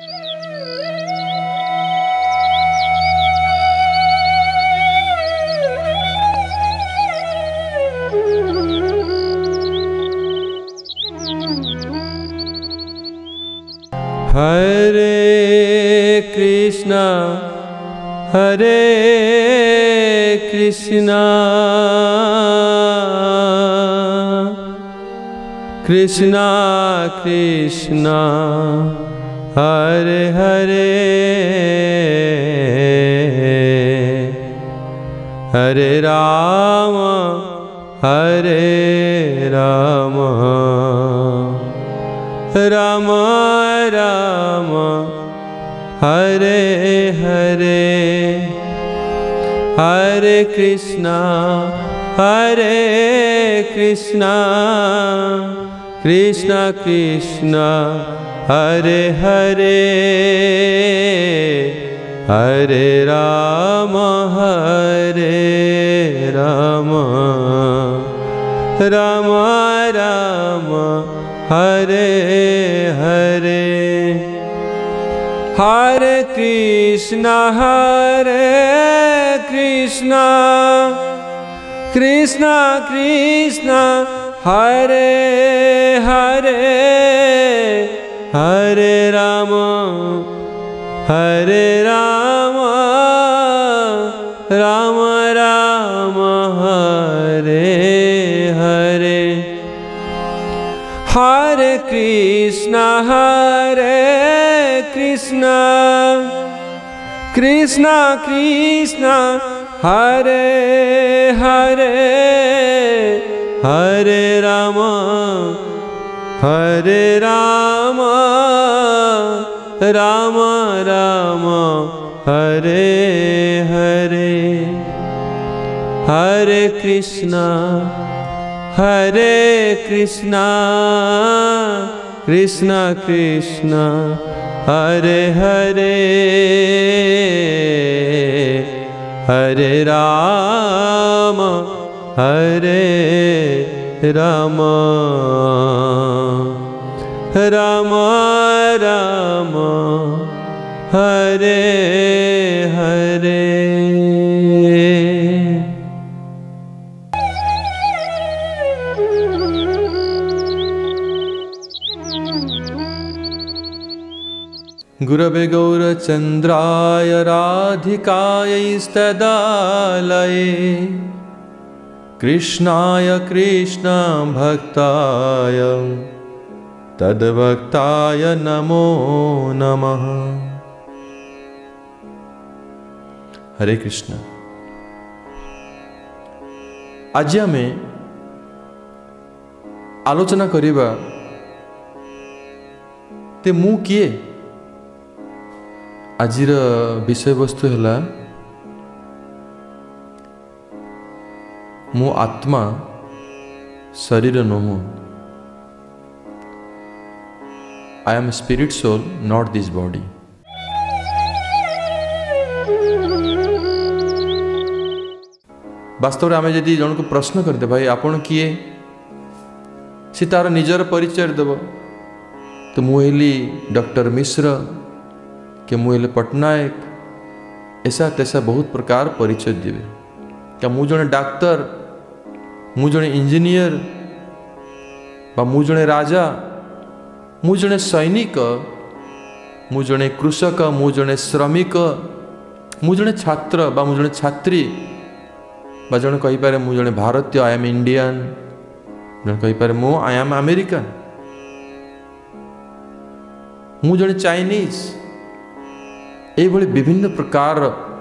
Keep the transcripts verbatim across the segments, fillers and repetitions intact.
हरे कृष्णा हरे कृष्णा कृष्णा कृष्णा हरे हरे हरे राम हरे राम राम राम हरे हरे हरे कृष्णा हरे कृष्णा कृष्णा कृष्णा हरे हरे हरे राम हरे राम राम राम हरे हरे हरे कृष्णा हरे कृष्णा कृष्णा कृष्णा हरे हरे हरे राम हरे राम राम राम हरे हरे हरे कृष्णा हरे कृष्णा कृष्णा कृष्णा हरे हरे हरे राम हरे राम राम राम हरे हरे हरे कृष्णा हरे कृष्णा कृष्णा कृष्णा हरे हरे हरे राम हरे राम राम राम हरे हरे गुरवे गौरचन्द्राय राधिकायैस्तदालये कृष्णाय कृष्ण भक्ताय तद्भक्ताय नमो नमः। हरे कृष्ण। आज आमे आलोचना करिबा ते मु किए। आजिर विषय वस्तु है मु आत्मा शरीर नुह। I am spirit soul not this body. वास्तव में आम जदि जन को प्रश्न करते भाई आपण किए सी तार निजर परिचय देव तो मुझे डॉक्टर मिश्र कि मुझे पट्टनायक ऐसा तैसा बहुत प्रकार परिचय देवे। क्या मु जने डाक्तर मु जने इंजीनियर बा मु जने राजा मु जने सैनिक मु जने कृषक मु जने श्रमिक मु जने छात्र बा मु जने छात्री बा जने कहि पारे मु जने भारतीय आई एम इंडियन जने कहि पारे मु आई एम अमेरिकन मु जने चाइनीज एभली विभिन्न प्रकार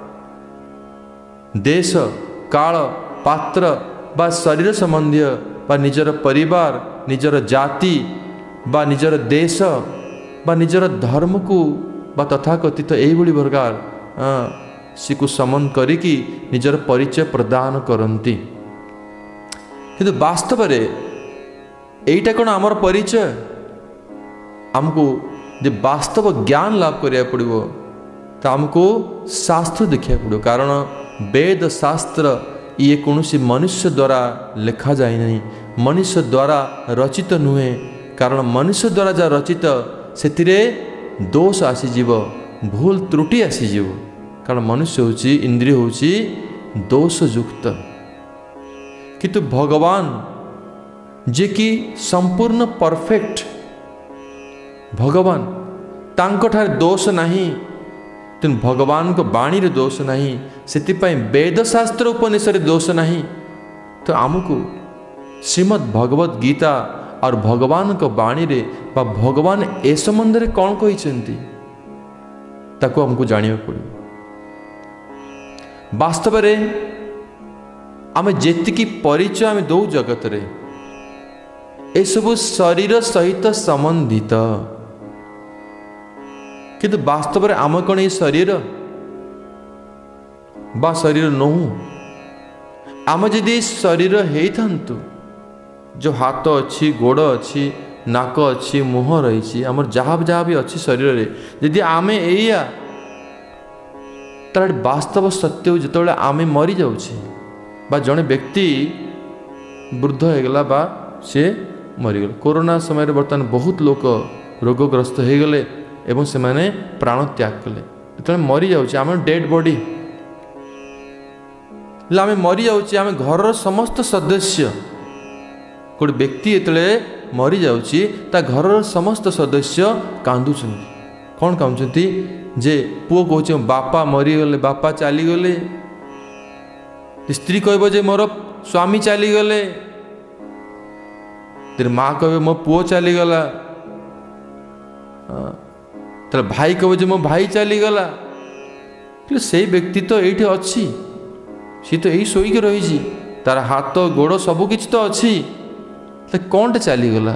देश काल पात्र बा शरीर संबंधी बा निजर परिवार निजर जाति बा निजर देश बा निजर धर्म को बा तथाकथित एभली प्रकार सी को समन करिकी निजर परिचय प्रदान करती। किंतु वास्तव में एटा कौन आमर परिचय आमको जे वास्तव ज्ञान लाभ करिया पड़िबो तो आमको शास्त्र देखा पड़ो। कारण वेद शास्त्र ये कौन सी मनुष्य द्वारा लिखा जाए नहीं मनुष्य द्वारा रचित नुहे। कारण मनुष्य द्वारा जहाँ रचित से दोष आसीजीव भूल त्रुटि आसीजीव कारण मनुष्य होची इंद्रिय होची दोषयुक्त किंतु भगवान जे कि संपूर्ण परफेक्ट भगवान तांको ठार दोष नहीं तेणु भगवान को बाणी रे दोष नहीं से वेद शास्त्र उपनिषद दोष नहीं तो आमको श्रीमद् भगवत गीता और भगवान को बाणी रे बा भगवान ए संबंध रे कौन कहिसेंती ताको हमको जानिया पड़े वास्तव रे आम जेतिकी परिचय आम दौ जगत रे ए सब शरीर सहित संबंधित किंतु वास्तव रे आम कौन ये शरीर बा शरीर नहु आम जदि शरीर हेइथांतु जो हाथ अच्छी गोड़ अच्छी नाक अच्छी मुह रही आमर जहाँ जहाँ भी अच्छी शरीर रे यदि आम एया तार वास्तव सत्य जो आम मरी जाऊे बा जड़े व्यक्ति वृद्ध हो गला बा सी मरीगला कोरोना समय बर्तमान बहुत लोक रोगग्रस्त हो गले एवं से माने प्राण त्याग कले जो मरी जाऊे आम डेड बॉडी आम मरी जाऊे आम घर समस्त सदस्य गोटे व्यक्ति ये मरी जाऊँगी ता घर समस्त सदस्य कांदुचंती कौन कांदुचंती जे पुओ कहूँ बापा मरीगले बापा चलीगले स्त्री कहब जे मोर स्वामी चलीगले तेरे माँ कहे मो पुओ चलीगला तेरे भाई कहे जे मो भाई चलीगला से व्यक्ति तो ये अच्छी सी तो यही शोक रही तार हाथ गोड़ सबकि तो अच्छी कौन चलीगला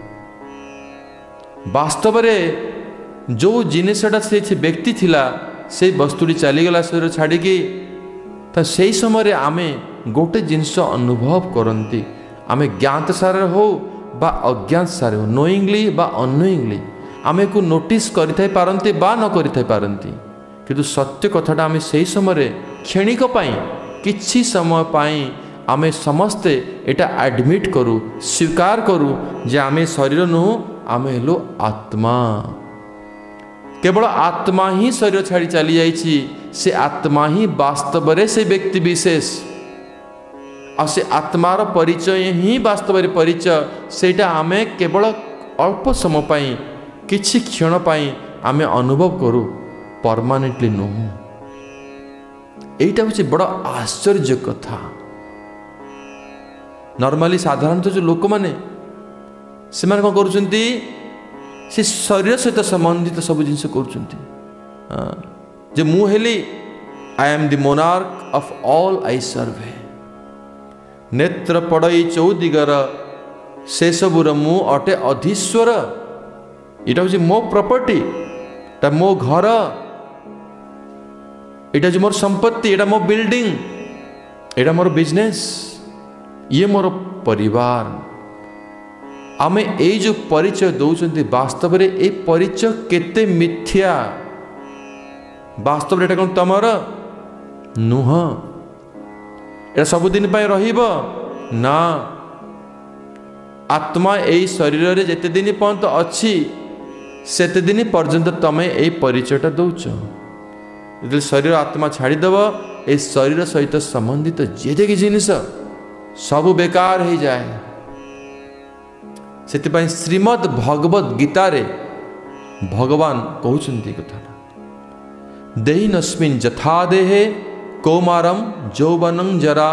वास्तव रे जो जिनसटा से व्यक्ति थिला से वस्तुटी चलीगला शरीर छाड़ी से समय आमे गोटे जिनस अनुभव करती आमे ज्ञात सार हो बा अज्ञात सार हो नोइंगली बा अनोइंगली आमे को नोटिस करि पारती बा न करि पारती किंतु सत्य कथाटा आमे से समय क्षणिक पाई किछि समय पाई आमे समस्ते एटा एडमिट करू स्वीकार करू जे आमे शरीर नुह आमे हेलो आत्मा केवल आत्मा ही शरीर छाड़ी चली जाइछि से आत्मा ही वास्तव रे से व्यक्ति विशेष आ से आत्मार परिचय ही वास्तव रे परिचय सेटा आमे केवल अल्प समय पाई किछि क्षण पाई आमे अनुभव करू परमानेंटली नुह एटा होछि बड़ा आश्चर्य कथा नॉर्मली साधारणतः जो लोक मैंने से कौन करुँचे से शरीर सहित संबंधित सब जिन कर मुझे I am the monarch of all I survey नेत्र पड़ई चौदिगर से सबूर मु अटे अधीश्वर यहाँ हूँ मो प्रॉपर्टी टा मो घर यहाँ मोर संपत्ति यहाँ मो बिल्डिंग यहाँ मोर बिजनेस ये मोर परिवार आमे ए जो परिचय दौरान वास्तव रे ए परिचय केते मिथ्या वास्तव कौन तमर नुह ए सबुदिन रहिब ना आत्मा ए शरीर रे जेते दिन पर्यंत अच्छी सेते दिन पर्यंत तमे ए परिचयटा दौच जो शरीर आत्मा छाड़ीदेव ए शरीर सहित संबंधित जेते जिनिस सब बेकार हो जाए से श्रीमद् भगवत गीता रे भगवान कहते कथा देहिनस्मिन् यथा देहे कौमारम यौवनं जरा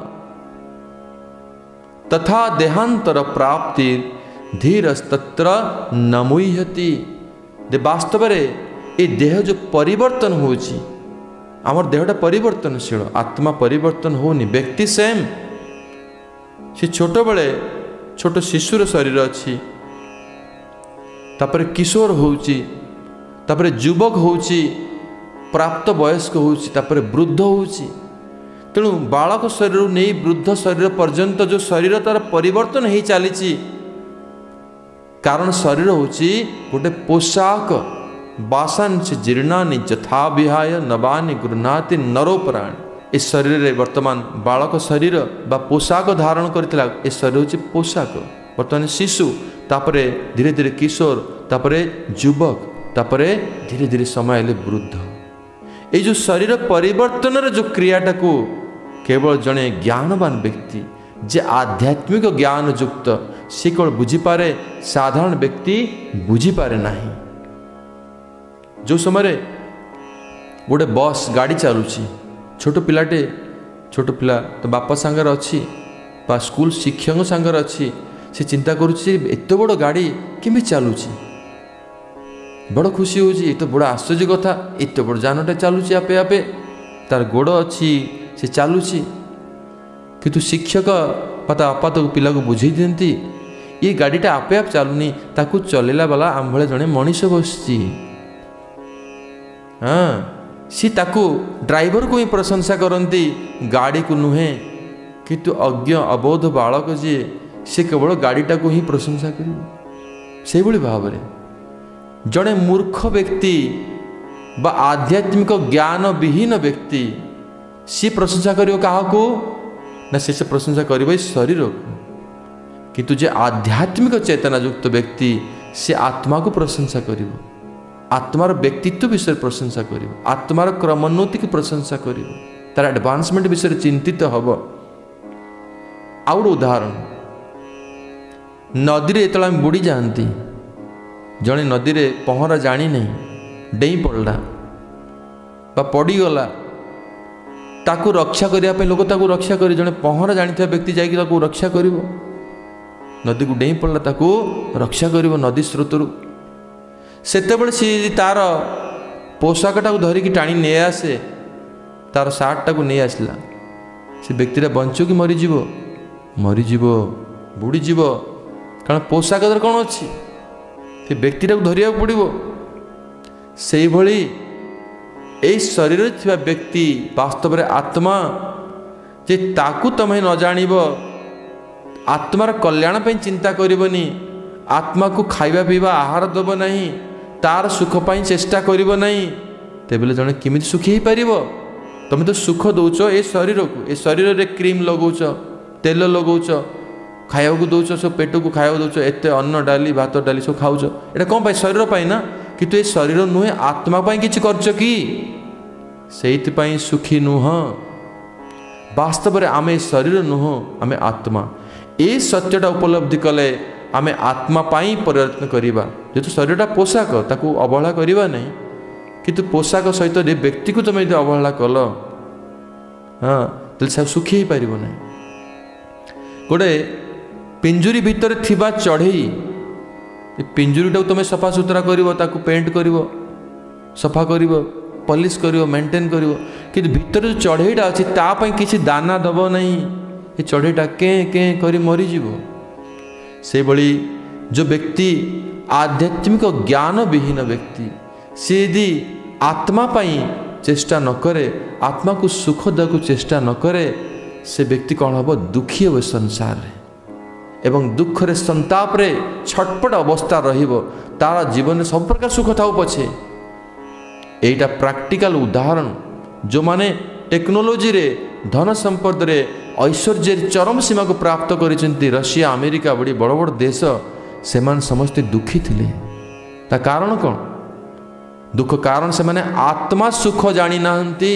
तथा देहांतर प्राप्ति धीरस्तत्र न मुह्यति दे वास्तव रे ए देह जो परिवर्तन होची आमर देहटा परिवर्तनशील आत्मा परिवर्तन होनी व्यक्ति सेम से छोट बड़े छोट शिशुर शरीर अच्छी तापर किशोर होची तापर युवक होची प्राप्त वयस्क होची तापर वृद्ध होची तेणु बालक शरीर नहीं वृद्ध शरीर पर्यंत जो शरीर तार परिवर्तन हो चली कारण शरीर होची गोटे पोशाक बासांसी जीर्णानि यथा विहाय नवानि गृह्णाति नरोपराणि इस शरीर रे वर्तमान बालक शरीर बा पोशाक धारण करथिला ए शरीर होची पोशाक वर्तमान शिशु तापरे धीरे धीरे किशोर तापरे युवक तापरे धीरे धीरे समय हेले वृद्ध ये जो शरीर परिवर्तन जो क्रियाटा को केवल जड़े ज्ञानवान व्यक्ति जे आध्यात्मिक ज्ञान युक्त से केवल बुझीपारे साधारण व्यक्ति बुझीपारे नहीं। जो समय गोटे बस गाड़ी चलुची छोट पिलाटे छोट पिला तो बापा सांगर अच्छी बा स्कूल शिक्षक सांगर अच्छी से चिंता करुच्ची एत बड़ गाड़ी केमी चलुची बड़ खुशी हो तो बड़ आश्चर्य कथा एत बड़ जानटा चलुची आपे आपे तार गोड़ अच्छी से चलुची किंतु शिक्षक पता अपा तो पिला को बुझे दिखती ये गाड़ीटा आपे आप चलुनी ताकू चलेला वाला आम भाई जड़े मनीष बसची हाँ सी ताकू ड्राइवर को ही प्रशंसा करती गाड़ी को नुहे किंतु अज्ञ अबोध बालक जी से केवल गाड़ीटा को ही प्रशंसा कर भाव जड़े मूर्ख व्यक्ति बा आध्यात्मिक ज्ञान विहीन व्यक्ति सी प्रशंसा करियो काहाको ना से प्रशंसा करियो शरीर को किंतु जे आध्यात्मिक चेतना युक्त व्यक्ति से आत्मा को प्रशंसा करियो आत्मार व्यक्तित्व विषय प्रशंसा करियो आत्मार क्रमोन्नति की प्रशंसा करियो तार एडवांसमेंट विषय चिंतित हब। आउ गोटे उदाहरण नदी रे एतला बुड़ी जाती जड़े नदी रे पहरा जानी नहीं डेई पड़ला बा पड़गला ताकू रक्षा करने लोक ताकू रक्षा कर जड़े पहरा जानी व्यक्ति जाकि ताकू रक्षा कर नदी को डेई पड़ला ताकू रक्षा कर नदी स्रोतरु सेतेबेले सी तार पोशाकटा को धरिकी टाणी नहीं आसे तार सार्टटा को नहीं आसला से व्यक्तिटा बंचो कि मरीज मरीज बुड़ीज कारण पोशाक कौन अच्छी से व्यक्तिटा को धरिया पड़ो से भली यही शरीर थिबा व्यक्ति वास्तव में आत्मा जे ताकू तमें न जानिब आत्मार कल्याण पे चिंता करबनी आत्मा को खाइबा पीवा आहार दब नहीं तार सुख पाई चेष्टा करब नहीं तेबेले जड़े किमित सुखी हो पार तुम तो सुख दौच ए शरीर को ए शरीर रे क्रीम लगौच तेल लगौच खाया को दौच सब पेट को खाया दौच एत अन्न डाली भात डाली सब खाऊच एटा कौन पाई शरीर पाई ना किंतु ए शरीर नुहे आत्मा पाई किछि करछ कि सेइथिपाई सुखी नुह वास्तव में आमे शरीर नुह आमे आत्मा ए सत्यटा उपलब्धि कले आमे आत्मा पाई परिवर्तन करिबा जेतु शरीरटा पोशाक ताकू अवहेला करिबा नहीं किंतु पोशाक सहित व्यक्ति को तुम यदि अवहेला कल हाँ तो सुखी हो पार नहीं। गोटे पिंजुरी भितर थिबा चढ़ई पिंजुरीटा तुम सफा सुतरा कर पेंट कर सफा कर पॉलिश कर मेंटेन कर कि भितर जो चढ़ईटा अच्छी तापाई किसी दाना दब नहीं ये चढ़ईटा के के कर मरीज से भली जो व्यक्ति आध्यात्मिक ज्ञान विहीन व्यक्ति सी यदि आत्मा पाई चेष्टा न करे आत्मा को सुख देवाक चेष्टा न करे से व्यक्ति कौन हम दुखी हे संसार रे एवं दुख रे संताप रे छटपट अवस्था रहिबो तार जीवन सब प्रकार सुख था पछे एटा प्रैक्टिकल उदाहरण जो माने टेक्नोलोजी रे धन संपद रे ऐश्वर्य चरम सीमा को प्राप्त करिसेंती रशिया अमेरिका बड़ी बड़ बड़ देश से समस्ते दुखी थिले ता कारण कौन दुख कारण से माने आत्मा सुख जानी नाहंती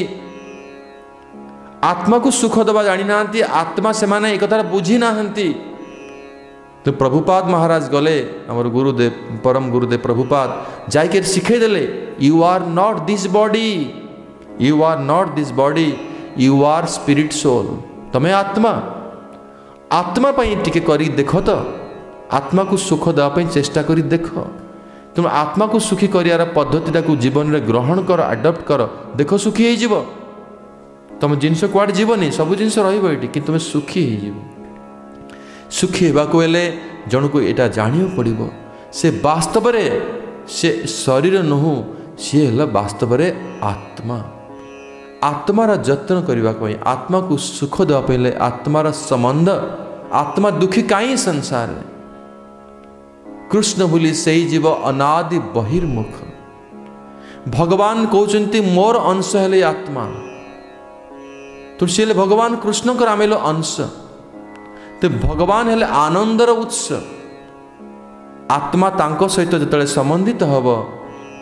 आत्मा को सुख दबा जानी नाहंती आत्मा से माने एक कथा बुझी नाहंती। तो प्रभुपाद महाराज गले हमर गुरुदेव परम गुरुदेव प्रभुपाद जाके शिखे देले you are not this body you are not this body you are spirit soul तमें आत्मा आत्मा पाई टिके करी देख तो आत्मा को सुख देवाई चेष्टा करी देख तुम आत्मा को सुखी कर पद्धति को जीवन में ग्रहण कर आडप्ट कर देख सुखी हो तुम जिनस कुआड़े जीवनी सब जिन रही कि तुम सुखी हो सुखी होगा जन को यहाँ जाना पड़ो से वास्तव में से शरीर नुह सी है वास्तव में आत्मा आत्मार जत्न करने आत्मा को सुख देवाई आत्मार संबंध आत्मा दुखी कहीं संसार में कृष्ण बोली से जीव अनादि बहिर्मुख भगवान कहते मोर अंश है आत्मा तो सी भगवान कृष्ण आम अंश तो भगवान है आनंदर उत्स आत्मा तांको सहित जो संबंधित हम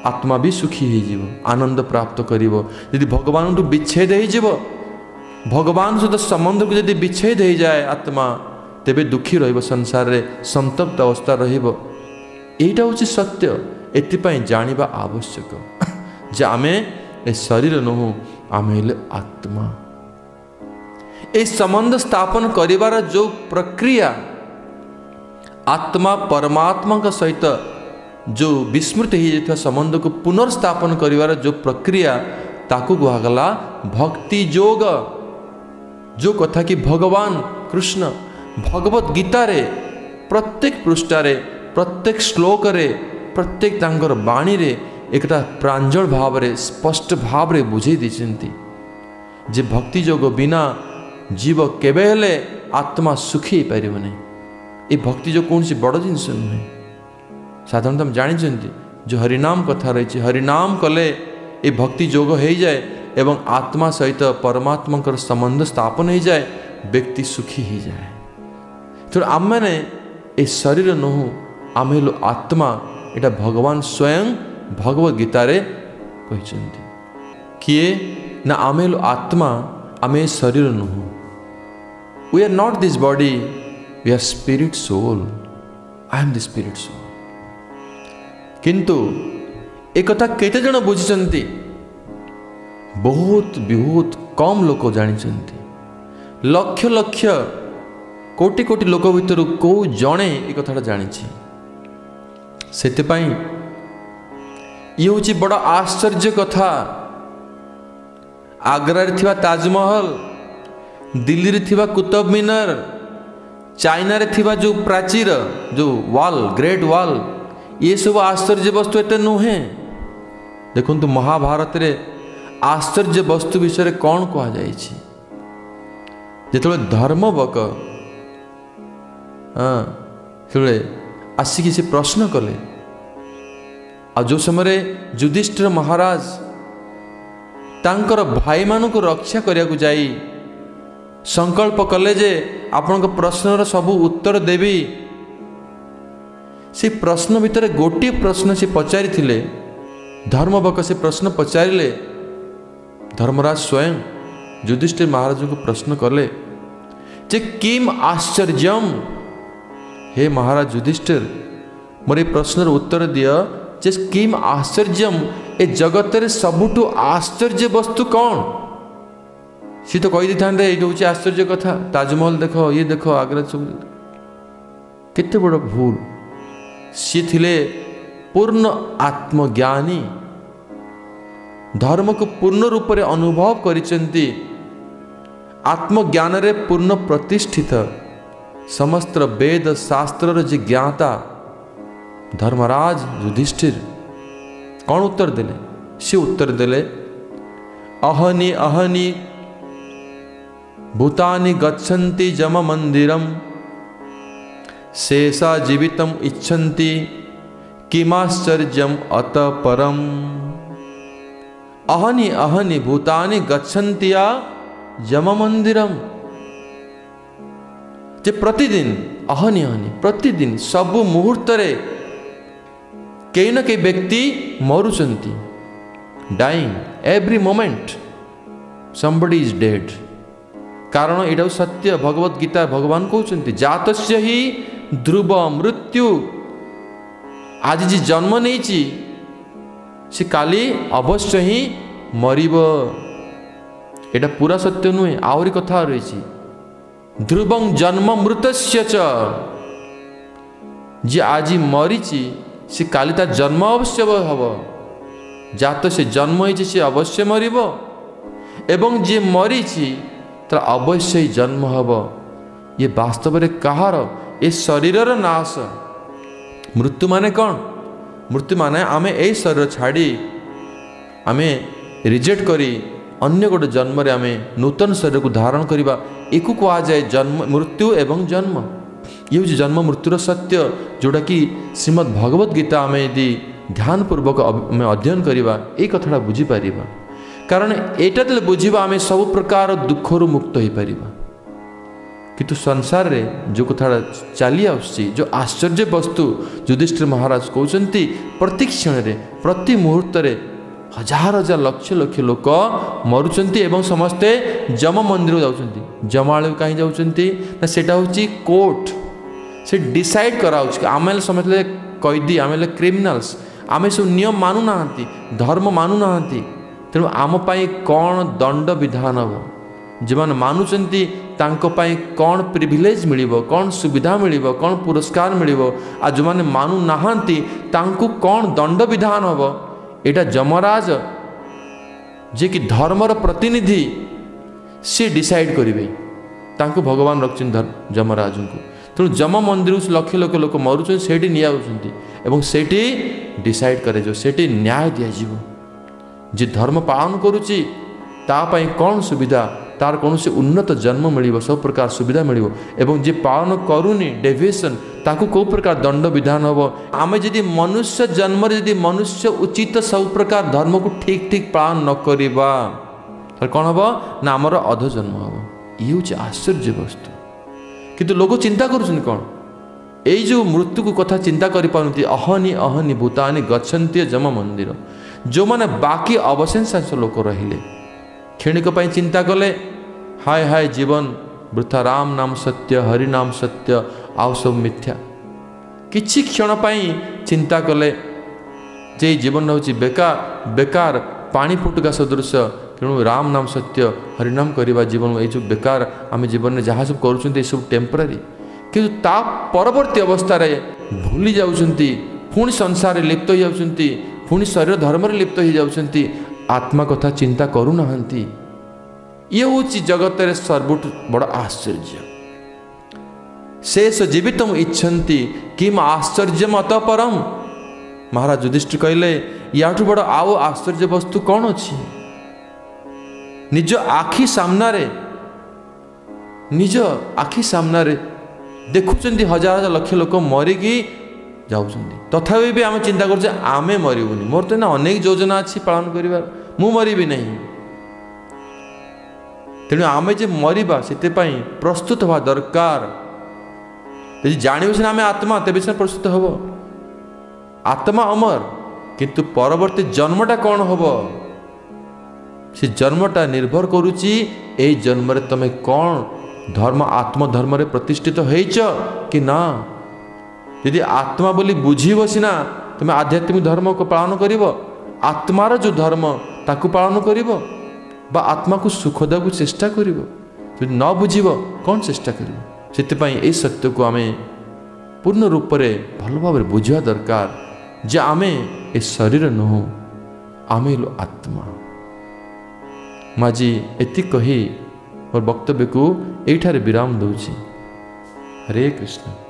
आत्मा भी सुखी हो आनंद प्राप्त करिवो। यदि भगवान तो विच्छेद हो भगवान सहित संबंध को यदि विच्छेद हो जाए आत्मा तेबे दुखी रहिबो संसार रे संतप्त अवस्था रहिबो। एटा होची सत्य। एतिपाई जानिबा आवश्यक जे आमे ए शरीर नहु आमे हेले आत्मा। ए संबंध स्थापन करिवार जो प्रक्रिया आत्मा परमात्मा का सहित जो विस्मृत हो जाता संबंध को पुनर्स्थापन करिवार जो प्रक्रिया ताकू कुहागला भक्ति योग। जो कथा कि भगवान कृष्ण भगवत गीता रे प्रत्येक पृष्ठारे प्रत्येक श्लोक रे प्रत्येक तांकर बाणी रे एकटा प्रांजल भाव रे स्पष्ट भाव रे बुझे दिसंती जे भक्ति योग बिना जीव केबे हेले आत्मा सुखी पारिबो नै। ए भक्ति योग कौन सी बड़ जिनस नुहे। साधारणतः हम जानी जो हरिनाम कथा रही हरिनाम कले ये भक्ति योग हो जाए एवं आत्मा सहित परमात्मा संबंध स्थापन हो जाए व्यक्ति सुखी हो जाए। तो आम मैंने ये शरीर नहु आम हेलु आत्मा। एटा भगवान स्वयं भगवत गीता रे कहते किए ना आम हेलु आत्मा आम शरीर नहु। We are not this body we are spirit soul. I am the spirit soul. किंतु एक कथा केते जन बुझिचंती बहुत बहुत कम लोक जानिचंती। लक्ष लक्ष कोटि कोटि लोक भितर को जणे ए कथाटा जानिछि। सेतिपाई ये होची बड़ आश्चर्य कथा। आग्रा रे थिबा ताजमहल, दिल्ली रे थिबा कुतुब मीनार, चाइना रे थिबा जो प्राचीर जो वॉल ग्रेट वॉल ये सब आश्चर्य वस्तु एते नुहे। देखु महाभारत रे आश्चर्य वस्तु विषय कौन कह जाइछि। जेतबे धर्मवक हाँ से आसिकी से प्रश्न कले आ जो समय युधिष्ठिर महाराज तांकर भाई मानक रक्षा करिया को जाई संकल्प कले जे आपण प्रश्नर सबू उत्तर देवी। से प्रश्न भितर गोटे प्रश्न से पचारि थिले धर्मवक से प्रश्न पचारिले धर्मराज स्वयं युधिष्ठिर महाराज को प्रश्न कले जे किम आश्चर्यम। हे महाराज युधिष्ठिर मोर प्रश्नर उत्तर दिय जे किम आश्चर्यम ए जगत रे सबुठु आश्चर्य वस्तु कौन। सी तो कही था ये हूँ आश्चर्य कथा ताजमहल देख ये देख आग्रा सब केते बड़ भूल। सी थिले पूर्ण आत्मज्ञानी धर्म को पूर्ण रूप से अनुभव करिसेंती आत्मज्ञान रे पूर्ण प्रतिष्ठित समस्त वेद शास्त्र जे ज्ञाता धर्मराज युधिष्ठिर कौन उत्तर देले। सी उत्तर देले अहनि अहनि भूतानि गच्छन्ति जम मंदिरम शेषा जीवितम इच्छन्ति किमाश्चर्यम अत परम। अहनि अहनि भूतानि गच्छन्ति जम मंदिरम। जे प्रतिदिन अहनि अहनि प्रतिदिन सब मुहूर्त रे कई न कई व्यक्ति मरुचंती dying every moment somebody is dead. कारण एटा सत्य भगवत गीता भगवान कहते जातस्य ही ध्रुव मृत्यु। आज जी जन्म नहीं से काली अवश्य ही मरिब। एटा पूरा सत्य नुहे आहरी कथा रही ध्रुवं जन्म मृतस्य च। जी आज मरी से काली ता जन्म अवश्य हम जात से जन्म हो अवश्य मरिब एवं जी मरी तर अवश्य ही जन्म हम। ये वास्तव में कहार ये शरीरर नाश। मृत्यु माने कौन? मृत्यु माने आमे ए शरीर छाड़ी आमे रिजेक्ट करी अन्य गोटे जन्म रे आमे नूतन शरीर को धारण करिबा एकु कहा जाए जन्म मृत्यु एवं जन्म। ये हूँ जन्म मृत्युर सत्य जोटा कि श्रीमद् भगवत गीता आम यदि ध्यान पूर्वक आम अध्ययन करवा ये कथाटा बुझीपर। कारण एटा बुझा आम सब प्रकार दुखर मुक्त हो पार। किंतु संसार रे जो कथा चली आसुची जो आश्चर्य वस्तु युधिष्ठिर महाराज कहते प्रति क्षण रे प्रति मुहूर्त रे हजार हजार लक्ष लक्ष लोक मरुचंती एवं समस्ते जम मंदिर जाउचंती। जमालय कहीं जाउचंती ना सेटा होची कोर्ट से डिसाइड कराउछ आमे समझले कैदी आमे क्रिमिनल्स आमे सब नियम मानु नाहंती धर्म मानु नाहंती तेणु आम पाई कौन दंड विधान हम जो मैंने मानुचंती तांको पाई कौन प्रिविलेज मिलिबो कौन सुविधा मिलिबो कौन पुरस्कार मिलिबो आ जो मैंने मानु नाहंती तांको कौन दंड विधान हम एटा जमराज जे कि धर्मर प्रतिनिधि सी डिसाइड करिवे तांको भगवान रखछन जमराज को तेणु जम मंदिर लक्ष लक्ष लोक मरुचन सेठी निया एवं सेठी डिसाइड करे जो सेठी न्याय दिया जीवो जे धर्म पालन करुची ता पाई कौन सुविधा तार कौन से उन्नत जन्म मिलिबो सब प्रकार सुविधा मिलिबो एवं जे पालन करूनी डेविएशन ताकू को प्रकार दंड विधान हबो। आमे जदि मनुष्य जन्म रे जदि मनुष्य उचित सब प्रकार धर्म को ठीक ठीक पालन न करिबा तर कौन हबो ना हमर अध जन्म हबो। ई होची आश्चर्य वस्तु किंतु लोक चिंता करूछन कौन एई जो मृत्यु को कथा चिंता करि पारंती अहनि अहनि भूतानि गच्छन्ति जम मंदिर जो माने बाकी अवशेष लोक रहिले क्षणिक पाई चिंता कले हाय हाय जीवन वृथा राम नाम सत्य हरि नाम सत्य आउ सब मिथ्या किछि क्षण पाई चिंता कले जे जीवन होची बेकार बेकार पानी फुटका सदृश तेणु राम नाम सत्य हरिनाम करवा जीवन ये बेकार आम जीवन में जहाँ सब कर सब टेम्परारी किंतु ता परवर्ती अवस्था रे भूली जाउछंती पुणी संसार लिप्त हो जाउछंती पुणी शरीर धर्म रे लिप्त हो जाउछंती आत्मा कथा चिंता करू नाहंती। ये होची जगत रे सर्वोट बड़ आश्चर्य शेष जीवित इच्छन्ति किम आश्चर्यम अत परम महाराज युधिष्ठिर कहले याठू बड़ आओ आश्चर्य वस्तु कौन अच्छी निज आखि सामना रे निज आखि सामना रे देखुचंदी हजार हजार लक्ष लोक मरिकी जाउचंदी तथापि भी आम चिंता करछे आमे मरिबुनी मोर तो ना अनेक योजना अच्छी पालन करिवार मु मरिबी नहीं तेणु आमे जे मरिबा सेते पई प्रस्तुत हवा दरकार यदि जानिबे सिना आमे आत्मा तेबे सिना प्रस्तुत हबो आत्मा अमर किंतु परवर्ती जन्मटा कौन हबो से जन्मटा निर्भर करुची ए जन्म रे तमे कौन धर्म आत्मधर्म रे प्रतिष्ठित होइछ कि ना यदि आत्मा बोली बुझीब सिना तुम आध्यात्मिक धर्म को पालन करिब आत्मार जो धर्म ताकू पालन करिब बा आत्मा को सुख देवाक चेष्टा करिब यदि न बुझीब कौन चेष्टा करिब सेति ए सत्य को आमे पूर्ण रूप रे भल भाव बुझा दरकार जे आमे ए शरीर नुह आमे लो आत्मा माजी एति कही मोर वक्तव्य को एठारे विराम दूची। हरे कृष्ण।